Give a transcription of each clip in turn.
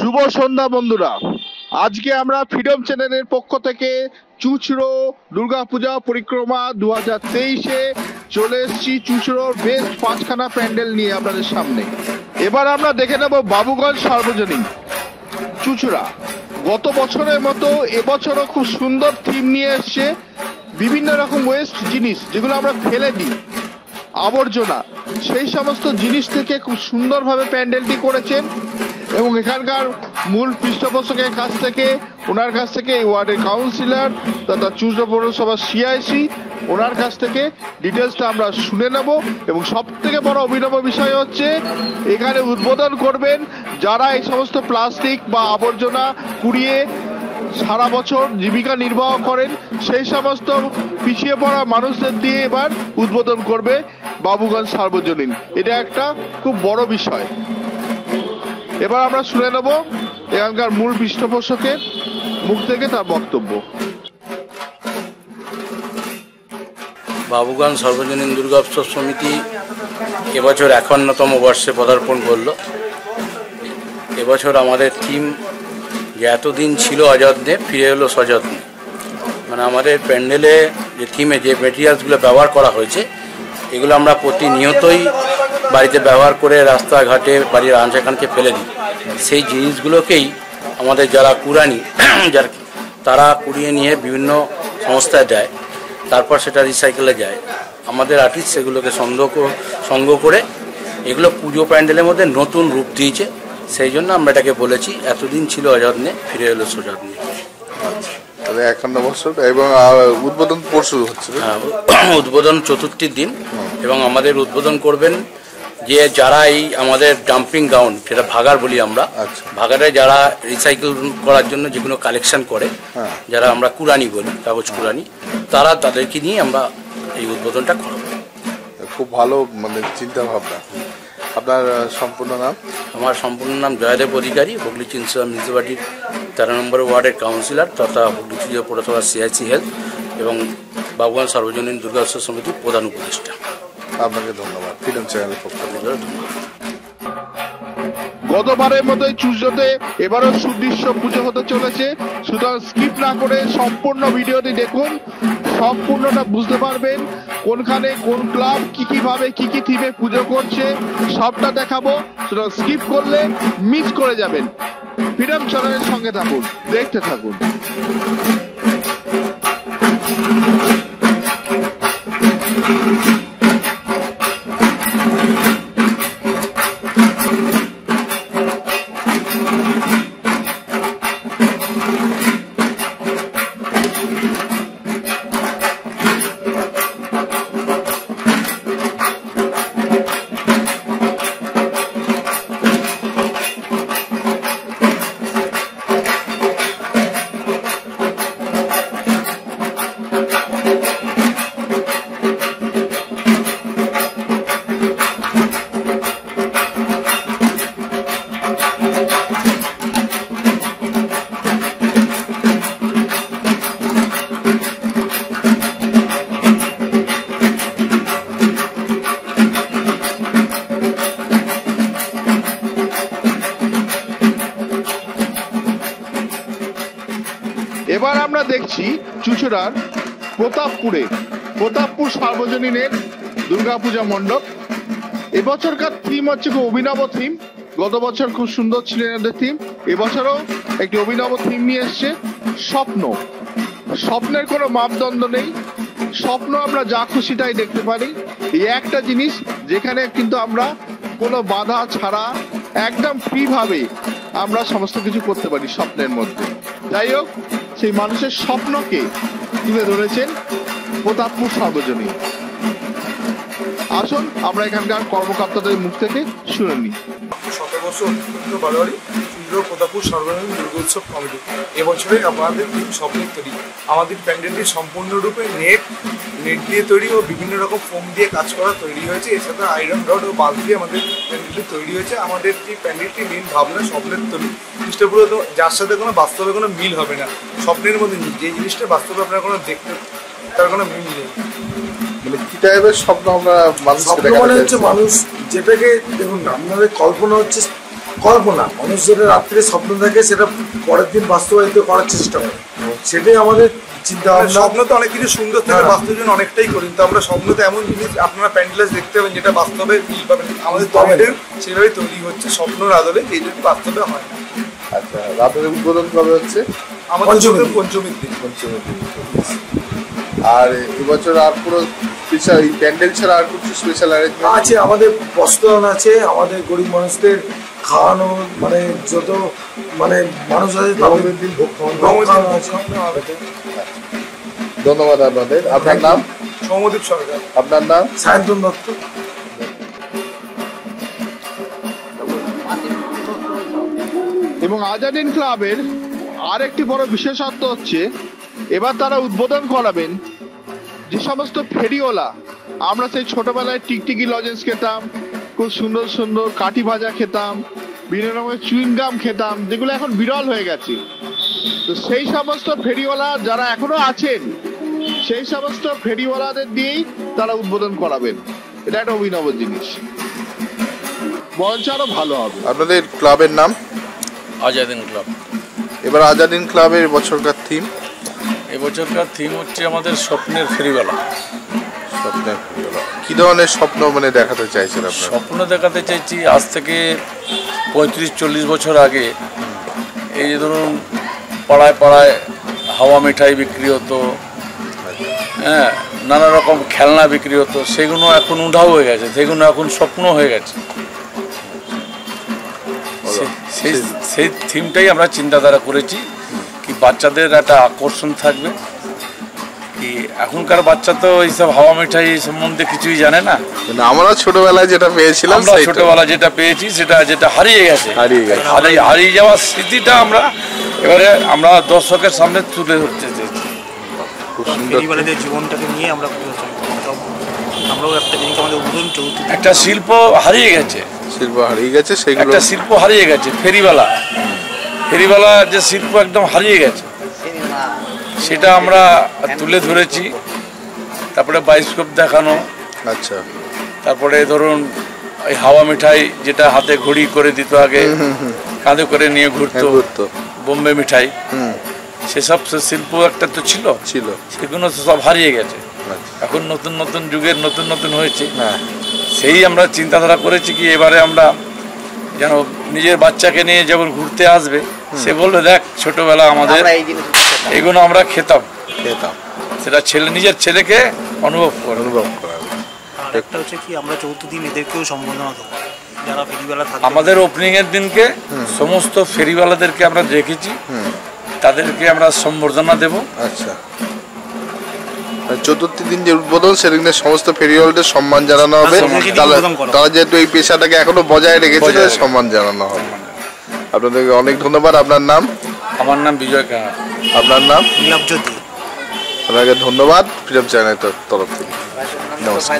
শুভ সন্ধ্যা বন্ধুরা, আজকে আমরা ফ্রিডম চ্যানেলের পক্ষ থেকে চুচড়ো দুর্গাপূজা পরিক্রমা 2023-এ চলে এসেছি। চুচড়োর বেস্ট 5খানা প্যান্ডেল নিয়ে আপনাদের সামনে। এবার আমরা দেখে নেব বাবুগঞ্জ সার্বজনীন চুচড়া। গত বছরের মতো এবছরও খুব সুন্দর থিম নিয়ে এসছে। বিভিন্ন রকম ওয়েস্ট জিনিস যেগুলো আমরা ফেলে দিই, আবর্জনা, সেই সমস্ত জিনিস থেকে খুব সুন্দরভাবে প্যান্ডেলটি করেছেন এবং এখানকার মূল পৃষ্ঠপোষকের কাছ থেকে, ওনার কাছ থেকে এই ওয়ার্ডের কাউন্সিলর তথা চুচড়ো পৌরসভার সিআইসি, ওনার কাছ থেকে ডিটেলসটা আমরা শুনে নেব। এবং সব থেকে বড় অভিনব বিষয় হচ্ছে এখানে উদ্বোধন করবেন যারা এই সমস্ত প্লাস্টিক বা আবর্জনা কুড়িয়ে সারা বছর জীবিকা নির্বাহ করেন, সেই সমস্ত পিছিয়ে পড়া মানুষদের দিয়ে এবার উদ্বোধন করবে বাবুগঞ্জ সার্বজনীন। এটা একটা খুব বড় বিষয়। এবার আমরা শুনে নেব এখানকার মূল পৃষ্ঠপোষকের মুখ থেকে তার বক্তব্য। বাবুগঞ্জ সর্বজনীন দুর্গোৎসব সমিতি এবছর 51তম বর্ষে পদার্পণ করল। এবছর আমাদের থিম যে এতদিন ছিল অযত্নে ফিরে এলো সযত্নে। মানে আমাদের প্যান্ডেলে যে থিমে যে মেটেরিয়ালসগুলো ব্যবহার করা হয়েছে এগুলো আমরা প্রতিনিয়তই বাড়িতে ব্যবহার করে রাস্তাঘাটে বাড়ির আনাচকানকে ফেলে দিই। সেই জিনিসগুলোকেই আমাদের যারা কুড়ানি যারা তারা কুড়িয়ে নিয়ে বিভিন্ন সংস্থায় দেয়, তারপর সেটা রিসাইকেলে যায়। আমাদের আর্টিস্ট সেগুলোকে সংগ্রহ করে এগুলো পুজো প্যান্ডেলের মধ্যে নতুন রূপ দিয়েছে। সেই জন্য আমরা এটাকে বলেছি এতদিন ছিল অযত্নে ফিরে এলো সযত্নে। 51 বছর এবং উদ্বোধন পরশু হচ্ছে। উদ্বোধন চতুর্থীর দিন এবং আমাদের উদ্বোধন করবেন যে যারা এই আমাদের ডাম্পিং গ্রাউন্ড, যেটা ভাগাড় বলি আমরা, ভাগাড়ে যারা রিসাইকেল করার জন্য যেগুলো কালেকশন করে, যারা আমরা কুড়ানি বলি, কাগজ কুড়ানি, তাদেরকে নিয়ে আমরা এই উদ্বোধনটা করব। খুব ভালো মানে চিন্তা ভাবনা। আপনার সম্পূর্ণ নাম? আমার সম্পূর্ণ নাম জয়দেব অধিকারী, হুগলি চিনসুরা মিউনিসিপ্যালিটির 13 নম্বর ওয়ার্ডের কাউন্সিলর তথা হুগলি চুচড়ো পৌরসভার সিআইসি হেলথ এবং বাবুগঞ্জ সর্বজনীন দুর্গোৎসব সমিতির প্রধান উপদেষ্টা। আপনাকে ধন্যবাদ। ফ্রিডম চ্যানেলের পক্ষ থেকে ধন্যবাদ। গতবারের মতোই চুচড়োতে এবারও সুদৃশ্য পুজো হতে চলেছে, সুতরাং স্কিপ না করে সম্পূর্ণ ভিডিওটি দেখুন। সম্পূর্ণটা বুঝতে পারবেন কোনখানে কোন ক্লাব কিভাবে কি থিমে পুজো করছে সবটা দেখাবো। সুতরাং স্কিপ করলে মিস করে যাবেন। ফ্রিডম চ্যানেলের সঙ্গে থাকুন, দেখতে থাকুন। এবার আমরা দেখছি চুচড়ার প্রতাপপুর সার্বজনীনের দুর্গাপূজা মণ্ডপ। এবছরকার থিম হচ্ছে খুব অভিনব থিম। গত বছর খুব সুন্দর ছিল এদের থিম, এবছরও একটি অভিনব থিম নিয়ে এসছে। স্বপ্নের কোনো মাপদণ্ড নেই, স্বপ্ন আমরা যা খুশি তাই দেখতে পারি। এই একটা জিনিস যেখানে কিন্তু আমরা কোনো বাধা ছাড়া একদম ফ্রি ভাবে আমরা সমস্ত কিছু করতে পারি স্বপ্নের মধ্যে। যাই হোক, সেই মানুষের স্বপ্নকে তুলে ধরেছেন প্রতাপপুর সার্বজনীন। আসুন আমরা এখানকার কর্মকর্তাদের মুখ থেকে শুনে নিই। 17 বছর বারোয়ারি প্রতাপপুর সর্বজনীন দুর্গোৎসব কমিটি। এবছরে আমাদের স্বপ্নের তৈরি। আমাদের প্যান্ডেলটি সম্পূর্ণরূপে নেট দিয়ে তৈরি ও বিভিন্ন রকম ফোম দিয়ে কাজ করা তৈরি হয়েছে। এর সাথে আয়রন রড ও বাল্ব দিয়ে আমাদের প্যান্ডেলটি তৈরি হয়েছে। আমাদের এই প্যান্ডেলটি মেন ভাবনা স্বপ্নের তৈরি, খ্রিস্টপূর্ব, যার সাথে কোনো বাস্তবে কোনো মিল হবে না। স্বপ্নের মধ্যে যে জিনিসটা বাস্তবে আপনারা কোনো দেখতে তার কোনো মিল নেই। মানে কি টাইপের স্বপ্ন আমরা মানুষকে স্বপ্ন মানে হচ্ছে মানুষ যেটাকে দেখুন, আপনাদের কল্পনা, মানুষ যেটা রাত্রে স্বপ্ন থাকে সেটা পরের দিন বাস্তবায়িত করার চেষ্টা করে, সেটাই আমাদের চিন্তা ভাবনা। স্বপ্ন তো অনেক কিছু সুন্দর থাকে, বাস্তবের জন্য অনেকটাই করি, কিন্তু আমরা স্বপ্ন তো এমন জিনিস আপনারা প্যান্ডেল দেখতে পাবেন যেটা বাস্তবে ফিল পাবেন। আমাদের প্যান্ডেল সেভাবেই তৈরি হচ্ছে স্বপ্নের আদলে, এই জন্য বাস্তবে হয় না। আচ্ছা, রাতের উদ্বোধন কবে হচ্ছে? আমাদের পঞ্চমীর দিন। আর এবছর আর পুরো স্পেশাল প্যান্ডেল ছাড়া আর কিছু স্পেশাল অ্যারেঞ্জমেন্ট আছে? আমাদের বস্ত্রদান আছে, আমাদের গরিব মানুষদের খাওয়ানো, মানে যত মানে মানুষ আছে তাদের দিন ভোগ খাওয়ানো আছে। ধন্যবাদ আপনাদের। আপনার নাম? সৌমদীপ সরকার। আপনার নাম? সায়ন্তন দত্ত। এবং আজাদিন ক্লাবের আরেকটি বড় বিশেষত্ব হচ্ছে এবার তারা উদ্বোধন করাবেন যে সমস্ত ফেরিওয়ালা, আমরা সেই ছোটবেলায় টিকটিকি লজেন্স খেতাম, খুব সুন্দর সুন্দর কাঠি ভাজা খেতাম, বিভিন্ন রকমের চুইংগাম খেতাম, যেগুলো এখন বিরল হয়ে গেছে। তো সেই সমস্ত ফেরিওয়ালা যারা এখনো আছেন, সেই সমস্ত ফেরিওয়ালাদের দিয়েই তারা উদ্বোধন করাবেন। এটা একটা অভিনব জিনিস, বরঞ্চ আরো ভালো হবে। আপনাদের ক্লাবের নাম? আজাদিন ক্লাব। এবার আজাদিন ক্লাবের বছরকার থিম? এবছরকার থিম হচ্ছে আমাদের স্বপ্নের ফেরিওয়ালা। স্বপ্নের ফেরিওয়ালা কি ধরনের স্বপ্ন মানে দেখাতে চাইছেন আপনারা? স্বপ্ন দেখাতে চাইছি আজ থেকে 35-40 বছর আগে এই যে ধরুন পাড়ায় পাড়ায় হাওয়া মিঠাই বিক্রি হতো, হ্যাঁ, নানা রকম খেলনা বিক্রি হতো, সেগুলো এখন উধাও হয়ে গেছে, সেগুলো এখন স্বপ্ন হয়ে গেছে। সেই থিমটাই আমরা চিন্তাধারা করেছি, কি বাচ্চাদের একটা আকর্ষণ থাকবে। কি এখনকার বাচ্চা তো এইসব হাওয়া মিঠাই সম্বন্ধে কিছুই জানে না। আমরা ছোটবেলায় যেটা পেয়েছিলাম, আমরা ছোটবেলায় যেটা পেয়েছি সেটা হারিয়ে গেছে। হারিয়ে যাওয়ার স্মৃতিটা আমরা এবারে আমরা দর্শকের সামনে তুলে ধরতে চেয়েছি। খুব সুন্দর জীবনটাকে নিয়ে আমরাও একটা জিনিস আমাদের একটা শিল্প হারিয়ে গেছে, একটা শিল্প হারিয়ে গেছে। ফেরিওয়ালা যে শিল্প একদম হারিয়ে গেছে, সেটা আমরা তুলে ধরেছি। তারপরে বায়োস্কোপ দেখানো, আচ্ছা, তারপরে ধরুন এই হাওয়া মিঠাই যেটা হাতে ঘড়ি করে দিত আগে, কাঁধে করে নিয়ে ঘুরতো, বোম্বে মিঠাই, সেসব শিল্প একটা তো ছিল, সেগুলো সব হারিয়ে গেছে। এখন নতুন নতুন যুগের নতুন নতুন হয়েছে, সেই আমরা চিন্তাধারা করেছি কি এবারে আমরা যেন নিজের বাচ্চাকে নিয়ে যখন ঘুরতে আসবে, সে বলবে দেখ ছোটবেলা আমাদের এগুলো আমরা খেতাম, সেটা নিজের ছেলেকে অনুভব করাবে। একটা হচ্ছে কি আমরা 4th দিন এদেরকেও সম্বোধনা দেবো, যারা ফেরিওয়ালা থাকে। আমাদের ওপেনিং এর দিনকে সমস্ত ফেরিওয়ালাদেরকে আমরা দেখেছি, তাদেরকে আমরা সম্বর্ধনা দেব। আচ্ছা, চতুর্থ দিন যে উদ্বোধন, সেদিনে সমস্ত ফেরিওয়ালাদের সম্মান জানানো হবে। তারা যেহেতু এই পেশাটাকে এখনো বজায় রেখেছে, সম্মান জানানো হবে। আপনাদেরকে অনেক ধন্যবাদ। আপনার নাম? আমার নাম বিজয় কাহা। আপনার নাম? নীলাবজ্যোতি। আপনাকে ধন্যবাদ ফ্রিডম চ্যানেলের তরফ থেকে। নমস্কার।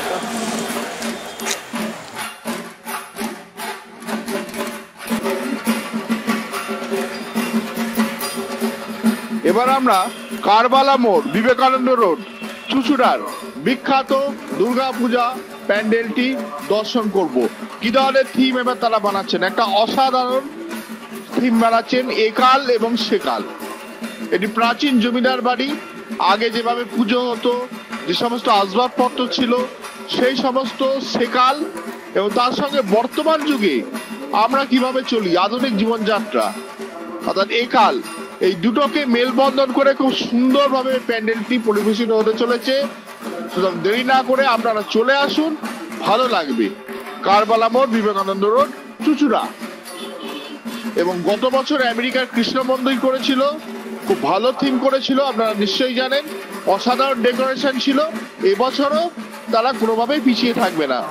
এবার আমরা কারবালা মোড়, বিবেকানন্দ রোড, চুচুড়ার বিখ্যাত দুর্গাপূজা প্যান্ডেলটি দর্শন করব। কি ধরনের থিম এবার তারা বানাচ্ছেন, একটা অসাধারণ থিম বানাচ্ছেন একাল এবং সেকাল। এটি প্রাচীন জমিদার বাড়ি, আগে যেভাবে পুজো হতো, যে সমস্ত আসবাবপত্র ছিল, সেই সমস্ত সেকাল, এবং তার সঙ্গে বর্তমান যুগে আমরা কিভাবে চলি, আধুনিক জীবনযাত্রা, অর্থাৎ একাল, এই দুটোকে মেলবন্ধন করে খুব সুন্দরভাবে প্যান্ডেলটি পরিবেশিত হতে চলেছে। সুতরাং দেরি না করে আপনারা চলে আসুন, ভালো লাগবে। কারবালা মোড়, বিবেকানন্দ রোড, চুচুড়া। এবং গত বছর আমেরিকার কৃষ্ণ মন্দির করেছিল, খুব ভালো থিম করেছিল, আপনারা নিশ্চয়ই জানেন, অসাধারণ ডেকোরেশন ছিল। এবছরও তারা কোনোভাবেই পিছিয়ে থাকবে না।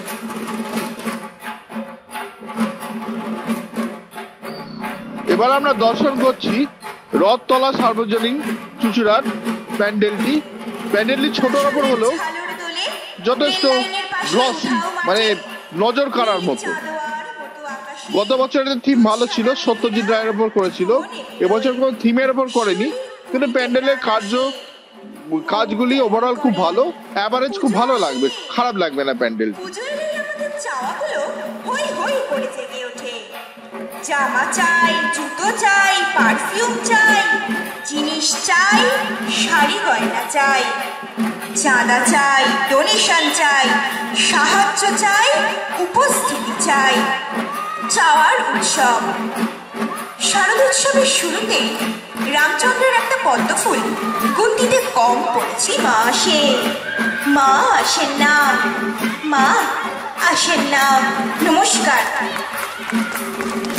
এবার আমরা দর্শন করছি রথতলা সার্বজনীন চুচুড়ার প্যান্ডেলটি। প্যান্ডেলটি ছোটর ওপর হলেও যথেষ্ট গ্লসি, মানে নজর কাড়ার মতো। গত বছরের থিম ভালো ছিল, সত্যজিৎ রায়ের ওপর করেছিল। এবছর কোনো থিমের ওপর করেনি, কিন্তু প্যান্ডেলের কাজগুলি ওভারঅল খুব ভালো, অ্যাভারেজ খুব ভালো লাগবে, খারাপ লাগবে না প্যান্ডেল। জামা চাই, জুতো চাই, পারফিউম চাই, জিনিস চাই, শাড়ি গয়না চাই, চাঁদা চাই, ডোনেশন চাই, সাহায্য চাই, উপস্থিতি চাই। চাওয়ার উৎসব। শারদোৎসবের শুরুতে রামচন্দ্রের একটা পদ্মফুল গুনতিতে কম পড়েছে। মা আসেন, মা আসেন না, মা আসেন না। নমস্কার।